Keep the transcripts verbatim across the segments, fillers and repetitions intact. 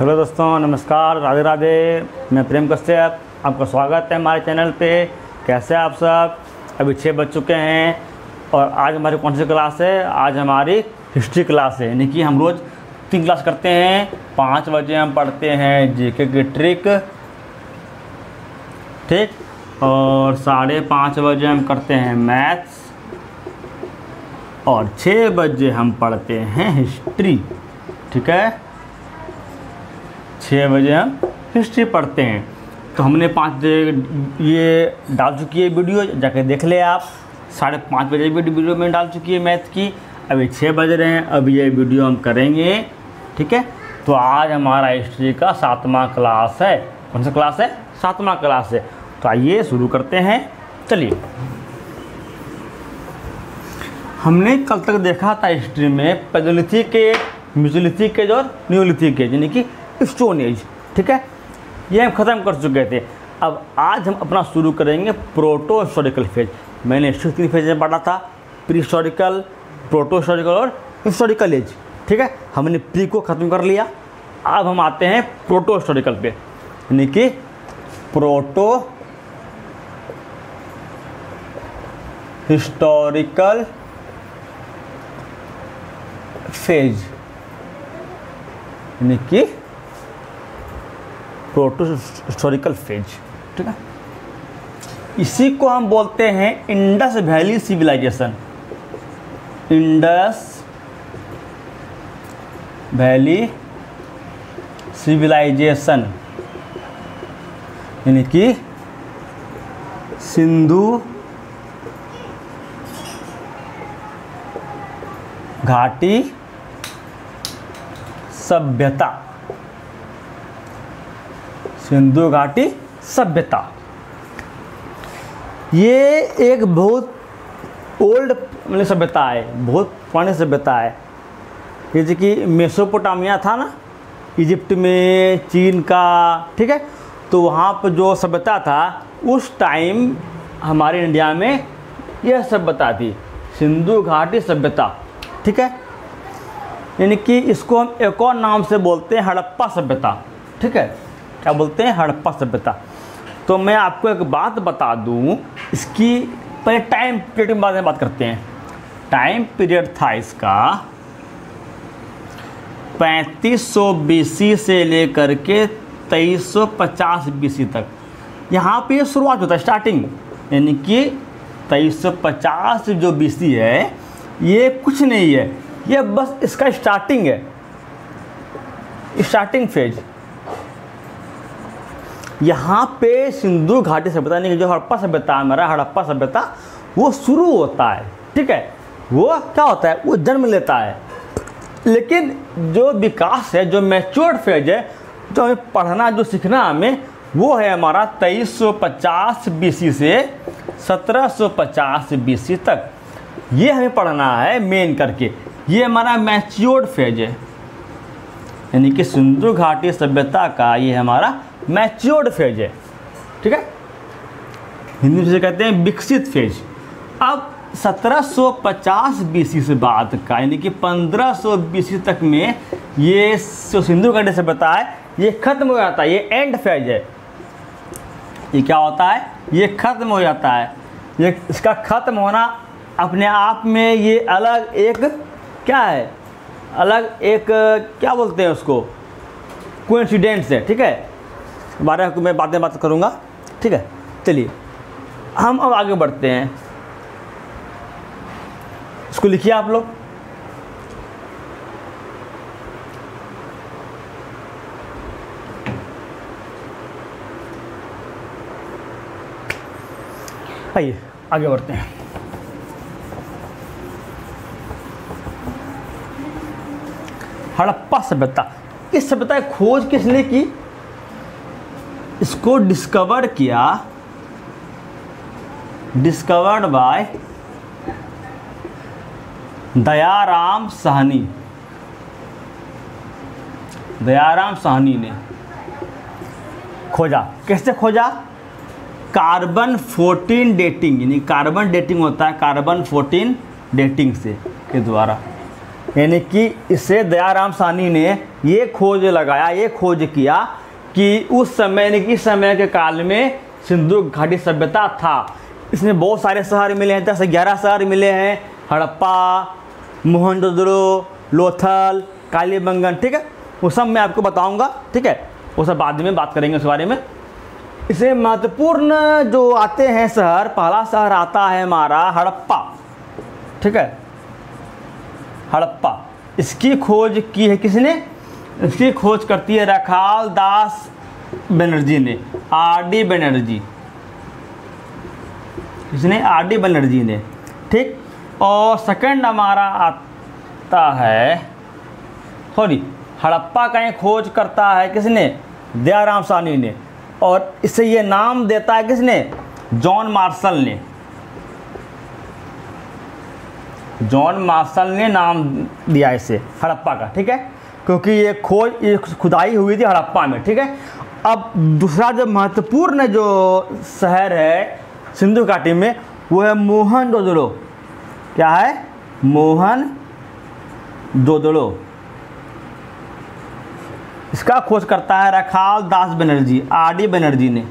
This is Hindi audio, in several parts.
हेलो दोस्तों, नमस्कार, राधे राधे। मैं प्रेम कश्यप, आपका स्वागत है हमारे चैनल पे। कैसे हैं आप सब? अभी छः बज चुके हैं और आज हमारी कौन सी क्लास है? आज हमारी हिस्ट्री क्लास है। यानी कि हम रोज़ तीन क्लास करते हैं। पाँच बजे हम पढ़ते हैं जीके की ट्रिक, ठीक, और साढ़े पाँच बजे हम करते हैं मैथ्स, और छः बजे हम पढ़ते हैं हिस्ट्री। ठीक है, छः बजे हम हिस्ट्री पढ़ते हैं। तो हमने पाँच बजे ये डाल चुकी है वीडियो, जाके देख ले आप। साढ़े पाँच बजे भी वीडियो में डाल चुकी है मैथ की। अभी छः बज रहे हैं, अभी ये वीडियो हम करेंगे। ठीक है, तो आज हमारा हिस्ट्री का सातवां क्लास है। कौन सा क्लास है? सातवां क्लास है। तो आइए शुरू करते हैं। चलिए, हमने कल तक देखा था हिस्ट्री में पैलेलिथिक एज, मेसोलिथिक एज और न्यूलिथिक एज, यानी कि स्टोन एज। ठीक है, ये हम ख़त्म कर चुके थे। अब आज हम अपना शुरू करेंगे प्रोटो हिस्टोरिकल फेज। मैंने हिस्ट्री तीन फेज में पढ़ा था, प्री हिस्टोरिकल, प्रोटो हिस्टोरिकल और हिस्टोरिकल एज। ठीक है, हमने प्री को ख़त्म कर लिया। अब हम आते हैं प्रोटो हिस्टोरिकल पे, यानी कि प्रोटो हिस्टोरिकल फेज, यानी कि प्रोटो हिस्टोरिकल फेज। ठीक है, इसी को हम बोलते हैं Indus valley civilisation. Indus valley civilisation, यानी कि सिंधु घाटी सभ्यता। सिंधु घाटी सभ्यता ये एक बहुत ओल्ड मतलब सभ्यता है, बहुत पुरानी सभ्यता है। जैसे कि मेसोपोटामिया था ना, इजिप्ट में, चीन का। ठीक है, तो वहाँ पर जो सभ्यता था उस टाइम हमारे इंडिया में यह सभ्यता थी, सिंधु घाटी सभ्यता। ठीक है, यानी कि इसको हम एक और नाम से बोलते हैं हड़प्पा सभ्यता। ठीक है, क्या बोलते हैं? हड़प्पा सभ्यता। तो मैं आपको एक बात बता दूं, इसकी पहले टाइम पीरियड के बारे में बात करते हैं। टाइम पीरियड था इसका पैंतीस सौ बीसी से लेकर के तेईस सौ पचास बीसी तक। यहाँ पे ये शुरुआत होता है, स्टार्टिंग, यानी कि तेईस सौ पचास जो बीसी है ये कुछ नहीं है, ये बस इसका स्टार्टिंग है, स्टार्टिंग फेज। यहाँ पे सिंधु घाटी सभ्यता, यानी कि जो हड़प्पा सभ्यता है, हमारा हड़प्पा सभ्यता, वो शुरू होता है। ठीक है, वो क्या होता है? वो जन्म लेता है। लेकिन जो विकास है, जो मैच्योर्ड फेज है, जो हमें पढ़ना, जो सीखना हमें, वो है हमारा तेईस सौ पचास बीसी से सत्रह सौ पचास बीसी तक। ये हमें पढ़ना है मेन करके। ये हमारा मैच्योर्ड फेज है, यानी कि सिंधु घाटी सभ्यता का ये हमारा मैच्योर्ड फेज है। ठीक है, हिंदी में से कहते हैं विकसित फेज। अब सत्रह सौ पचास बीसी से बाद का, यानी कि पंद्रह सौ बीसी तक में ये जो सिंधु घाटी सभ्यता है ये खत्म हो जाता है, ये एंड फेज है। ये क्या होता है? ये खत्म हो जाता है। ये इसका खत्म होना अपने आप में ये अलग एक क्या है, अलग एक क्या बोलते हैं उसको, कोइंसिडेंस है। ठीक है, बारे में मैं बाद में बात करूँगा। ठीक है, चलिए हम अब आगे बढ़ते हैं। इसको लिखिए आप लोग। आइए आगे बढ़ते हैं। हड़प्पा सभ्यता, इस सभ्यता की खोज किसने की? इसको डिस्कवर किया, डिस्कवर्ड बाय दयाराम साहनी। दयाराम साहनी ने खोजा। कैसे खोजा? कार्बन फोर्टीन डेटिंग, यानी कार्बन डेटिंग होता है, कार्बन फोर्टीन डेटिंग से के द्वारा। यानी कि इससे दयाराम साहनी ने ये खोज लगाया, ये खोज किया कि उस समय यानी कि इस समय के काल में सिंधु घाटी सभ्यता था। इसमें बहुत सारे शहर मिले हैं, दस ग्यारह शहर मिले हैं, हड़प्पा, मोहनजोदड़ो, लोथल, कालीबंगन, ठीक है। वो सब मैं आपको बताऊंगा, ठीक है, वो सब बाद में बात करेंगे उस बारे में। इसे महत्वपूर्ण जो आते हैं शहर, पहला शहर आता है हमारा हड़प्पा, ठीक है, हड़प्पा। इसकी खोज की है किसने? इसकी खोज करती है रखाल दास बनर्जी ने, आर डी बनर्जी, इसने आर डी बनर्जी ने, ठीक। और सेकंड हमारा आता है, सॉरी, हड़प्पा का खोज करता है किसने? दयाराम साहनी ने। और इसे ये नाम देता है किसने? जॉन मार्शल ने, जॉन मार्शल ने नाम दिया इसे हड़प्पा का, ठीक है, क्योंकि ये खोज ये खुदाई हुई थी हड़प्पा में, ठीक है। अब दूसरा जो महत्वपूर्ण जो शहर है सिंधु घाटी में वो है मोहनजोदड़ो। क्या है? मोहनजोदड़ो। इसका खोज करता है रखाल दास बनर्जी, आर डी बनर्जी ने,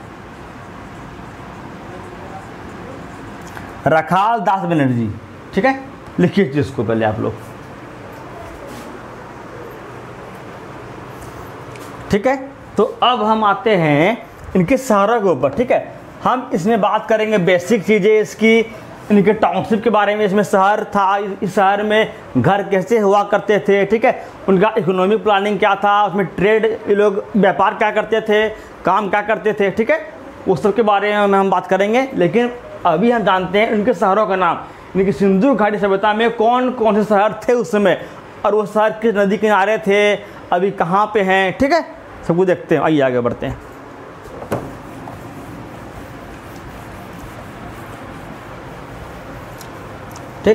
रखाल दास बनर्जी, ठीक है। लिखिए इसको पहले आप लोग, ठीक है। तो अब हम आते हैं इनके शहरों के ऊपर, ठीक है। हम इसमें बात करेंगे बेसिक चीज़ें इसकी, इनके टाउनशिप के बारे में। इसमें शहर था, इस शहर में घर कैसे हुआ करते थे, ठीक है, उनका इकोनॉमिक प्लानिंग क्या था, उसमें ट्रेड, ये लोग व्यापार क्या करते थे, काम क्या करते थे, ठीक है, उस सब के बारे में हम बात करेंगे। लेकिन अभी हम जानते हैं उनके शहरों का नाम, इनकी सिंधु घाटी सभ्यता में कौन कौन से शहर थे उस समय, और वो शहर किस नदी किनारे थे, अभी कहाँ पे हैं, ठीक है, सब कुछ देखते हैं। आइए आगे बढ़ते हैं। ठीक,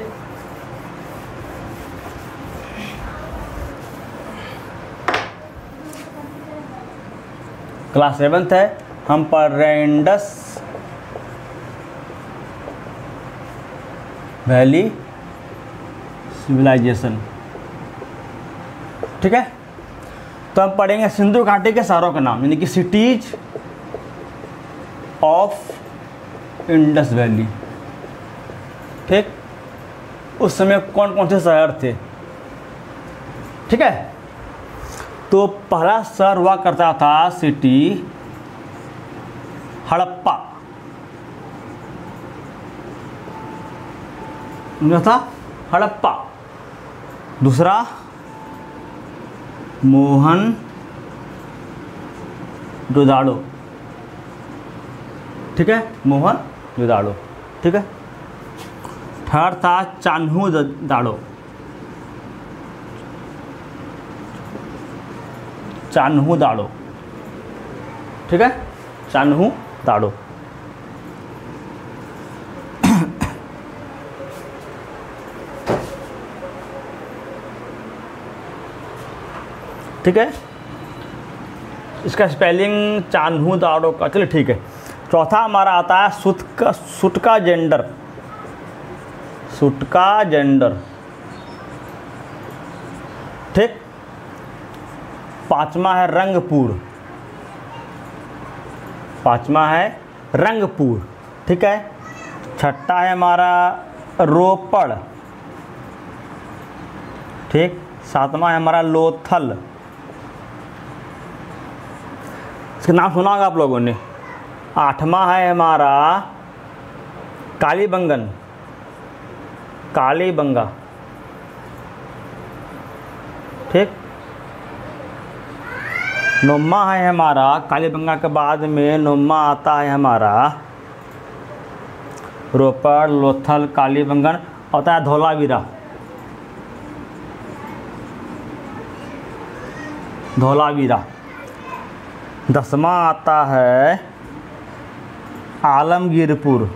क्लास सेवन्थ है, हम पढ़ रहे हैं इंडस वैली सिविलाइजेशन, ठीक है। तो हम पढ़ेंगे सिंधु घाटी के शहरों का नाम, यानी कि सिटीज ऑफ इंडस वैली, ठीक। उस समय कौन कौन से शहर थे, ठीक है। तो पहला शहर हुआ करता था सिटी हड़प्पा, जो था हड़प्पा। दूसरा मोहनजोदड़ो, ठीक है, मोहनजोदड़ो, ठीक है। थर्ड था चान्होदाड़ो, चान्होदाड़ो, ठीक है, चान्होदाड़ो। ठीक है, इसका स्पेलिंग चान्होदाड़ो का, चलिए ठीक है। चौथा हमारा आता है सुटका, सुटका जेंडर, सुटका जेंडर, ठीक। पांचवा है रंगपुर, पांचवा है रंगपुर, ठीक है। छठा है हमारा रोपड़, ठीक। सातवां है हमारा लोथल, इसका नाम सुना होगा आप लोगों ने। आठवां है हमारा कालीबंगन, कालीबंगा, ठीक। नौवां है हमारा, कालीबंगा के बाद में नौवां आता है हमारा रोपड़, लोथल, कालीबंगन, आता है धौलावीरा, धौलावीरा। दसवां आता है आलमगीरपुर,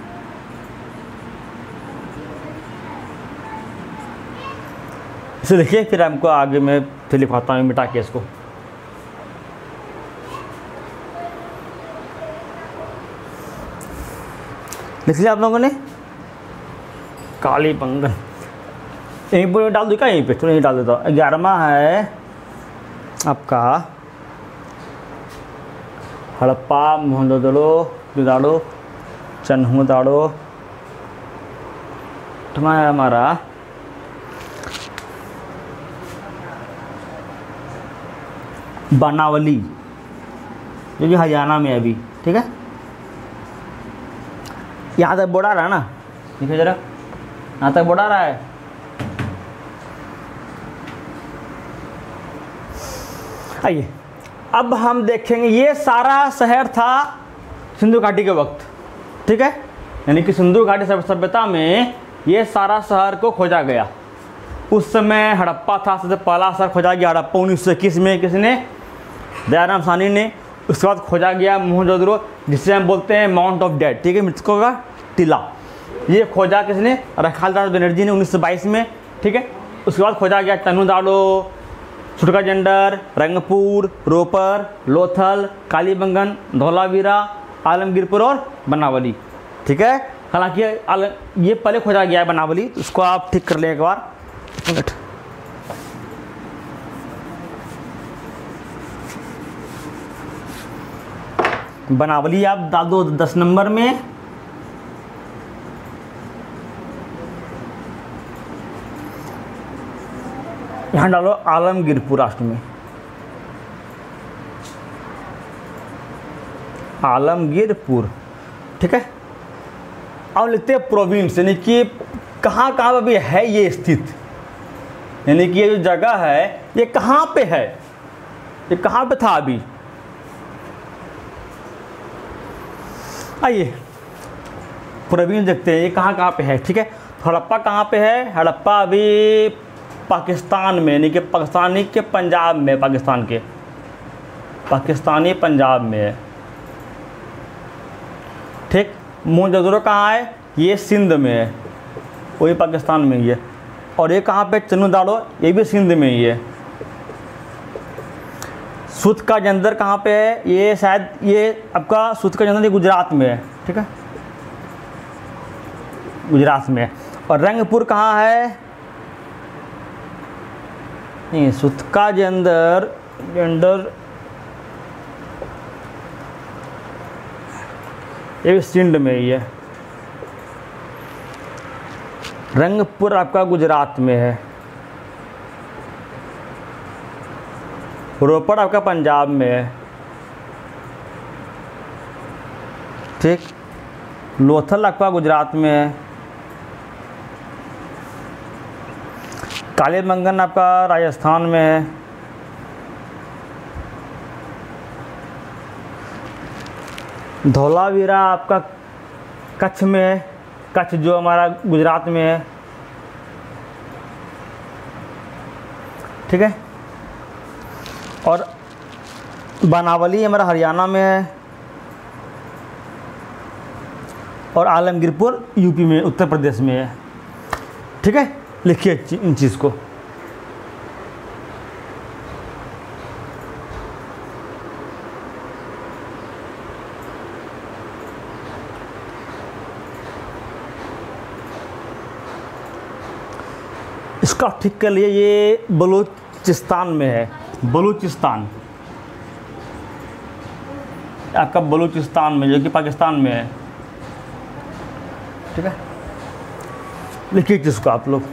इसे देखिए, फिर हमको आगे में फिर लिखवाता हूँ मिटा के इसको। लिख लिया आप लोगों ने? कालीबंगन, यहीं पर डाल दो क्या, यहीं पे चलो यहीं डाल देता हूँ। ग्यारहवा है आपका हड़प्पा, मोहनजोदड़ो, जुदाड़ो, चन्हुदाड़ो। है हमारा बनावली, जो कि हरियाणा में है अभी। ठीक है, यहाँ तक बोर्ड आ रहा है ना, देखिए जरा, यहाँ तक बोर्ड आ रहा है। आइए अब हम देखेंगे, ये सारा शहर था सिंधु घाटी के वक्त। ठीक है, यानी कि सिंधु घाटी सभ्यता में ये सारा शहर को खोजा गया। उस समय हड़प्पा था, सबसे पहला शहर खोजा गया हड़प्पा उन्नीस सौ इक्कीस में, किसने, दयाराम साहनी ने। उसके बाद खोजा गया मोहनजोदड़ो, जिसे हम बोलते हैं माउंट ऑफ डेड। ठीक है, मृतकों का टीला, ये खोजा किसने, रखालदास बनर्जी ने उन्नीस सौ बाईस में। ठीक है, उसके बाद खोजा गया चन्हुदाड़ो, सुटकाजंडर, रंगपुर, रोपर, लोथल, कालीबंगन, धौलावीरा, आलमगीरपुर और बनावली। ठीक है, हालांकि ये पहले खोजा गया है बनावली, तो उसको आप ठीक कर लें एक बार। बनावली आप डाल दो दस नंबर में। यहाँ डालो आलमगीरपुर राष्ट्र में, आलमगीरपुर। ठीक है, अब लिखते हैं प्रोविंस, यानी कि कहाँ कहाँ पर भी है ये स्थित, यानी कि ये जो जगह है ये कहाँ पे है, ये कहाँ पे था अभी। आइए प्रोविंस देखते हैं ये कहाँ कहाँ पे है। ठीक है, हड़प्पा कहाँ पे है, हड़प्पा अभी पाकिस्तान में, यानी कि पाकिस्तानी के पंजाब में, पाकिस्तान के पाकिस्तानी पंजाब में है। ठीक, मोहनजोदड़ो कहाँ है, ये सिंध में है, वही पाकिस्तान में ही है। और ये कहाँ पे, चन्हुदाड़ो, ये भी सिंध में ही है। सुत का जंदर कहाँ पे है, ये शायद ये आपका सुत का जंदर ये गुजरात में है। ठीक है, गुजरात में है। और रंगपुर कहाँ है, नहीं, सुत का जंदर जंदर ये भी सिंध में ही है। रंगपुर आपका गुजरात में है। रोपड़ आपका पंजाब में है। ठीक, लोथल आपका गुजरात में है। कालीबंगन आपका राजस्थान में है। धौलावीरा आपका कच्छ में है, कच्छ जो हमारा गुजरात में है। ठीक है, और बनावली हमारा हरियाणा में है। और आलमगीरपुर यूपी में, उत्तर प्रदेश में है। ठीक है, लिखिए इन चीज़ को। इसका ठीक कर लिए, ये बलूचिस्तान में है, बलूचिस्तान आपका बलूचिस्तान में, जो कि पाकिस्तान में है। ठीक है, लिखिए जिसको आप लोग।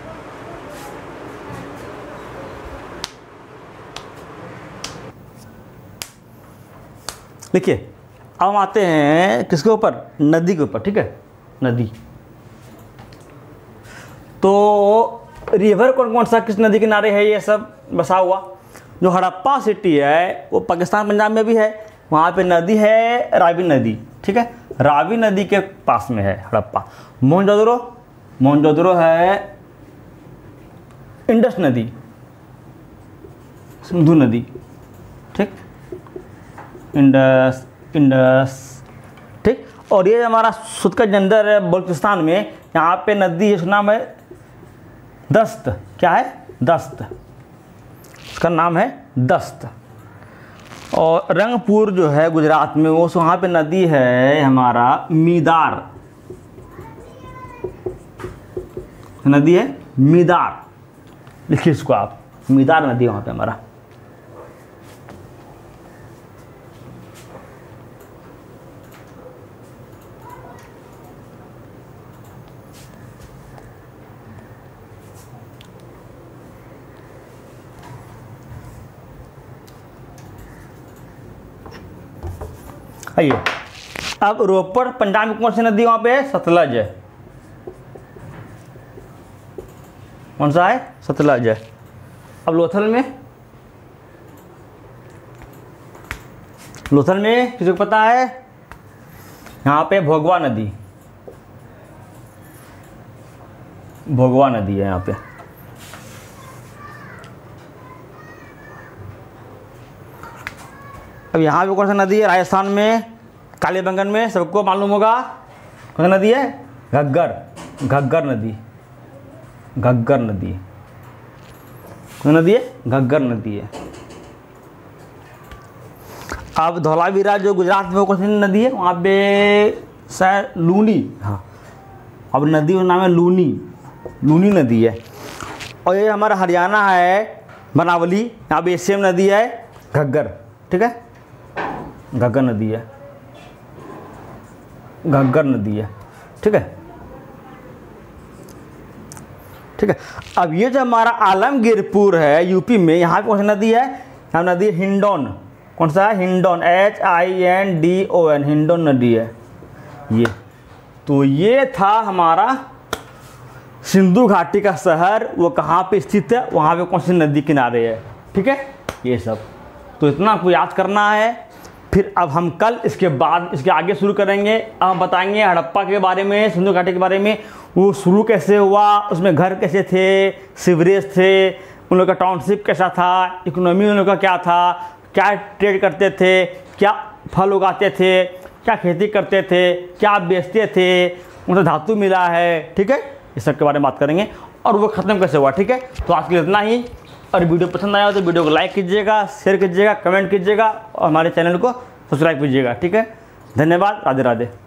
लिखिए, अब हम आते हैं किसके ऊपर, नदी के ऊपर। ठीक है, नदी, तो रिवर कौन कौन सा किस नदी किनारे है, ये सब बसा हुआ। जो हड़प्पा सिटी है वो पाकिस्तान पंजाब में भी है, वहाँ पे नदी है रावी नदी। ठीक है, रावी नदी के पास में है हड़प्पा। मोहनजोदड़ो, मोहनजोदड़ो है इंडस नदी, सिंधु नदी। ठीक, इंडस इंडस ठीक, और ये हमारा सुत का जंदर है बलूचिस्तान में, यहाँ पे नदी है, उसका नाम है दस्त। क्या है, दस्त, उसका नाम है दस्त। और रंगपुर जो है गुजरात में, वो वहाँ पे नदी है हमारा मीदार, नदी है मीदार, लिखिए इसको आप, मीदार नदी वहाँ पे हमारा। आइए अब रोपड़ पंजाब में कौन सी नदी वहाँ पे है? सतलज है। कौन सा है? सतलज है। अब लोथल में, लोथल में किसी को पता है? यहाँ पे भोगवा नदी, भोगवा नदी है यहाँ पे। अब यहाँ पे कौन सा नदी है? राजस्थान में कालीबंगन में, सबको मालूम होगा कौन सा नदी है? घग्गर, घग्गर नदी, घग्गर नदी। कौन नदी है? घग्गर नदी है। अब धौलावीरा जो गुजरात में, वो कौन सी नदी है? वहाँ पे शायद लूनी, हाँ अब नदी का नाम है लूनी, लूनी नदी है। और ये हमारा हरियाणा है बनावली, यहाँ पे सेम नदी है घग्गर, ठीक है, घग्गर नदी है, घग्गर नदी है, ठीक है, ठीक है। अब ये जो हमारा आलमगीरपुर है यूपी में, यहाँ पे कौन सी नदी है? यहाँ नदी है हिंडौन। कौन सा है? Hindon, H I N D O N, Hindon नदी है ये। तो ये था हमारा सिंधु घाटी का शहर, वो कहाँ पे स्थित है, वहाँ पे कौन सी नदी किनारे है, ठीक है, ये सब। तो इतना आपको याद करना है। फिर अब हम कल इसके बाद इसके आगे शुरू करेंगे। अब हम बताएंगे हड़प्पा के बारे में, सिंधु घाटी के बारे में, वो शुरू कैसे हुआ, उसमें घर कैसे थे, सीवरेज थे, उन लोगों का टाउनशिप कैसा था, इकोनॉमी उन लोगों का क्या था, क्या ट्रेड करते थे, क्या फल उगाते थे, क्या खेती करते थे, क्या बेचते थे, उनसे धातु मिला है, ठीक है, इस सब के बारे में बात करेंगे। और वो ख़त्म कैसे हुआ, ठीक है। तो आज के लिए इतना ही। और वीडियो पसंद आया तो वीडियो को लाइक कीजिएगा, शेयर कीजिएगा, कमेंट कीजिएगा और हमारे चैनल को सब्सक्राइब कीजिएगा, ठीक है। धन्यवाद। राधे राधे।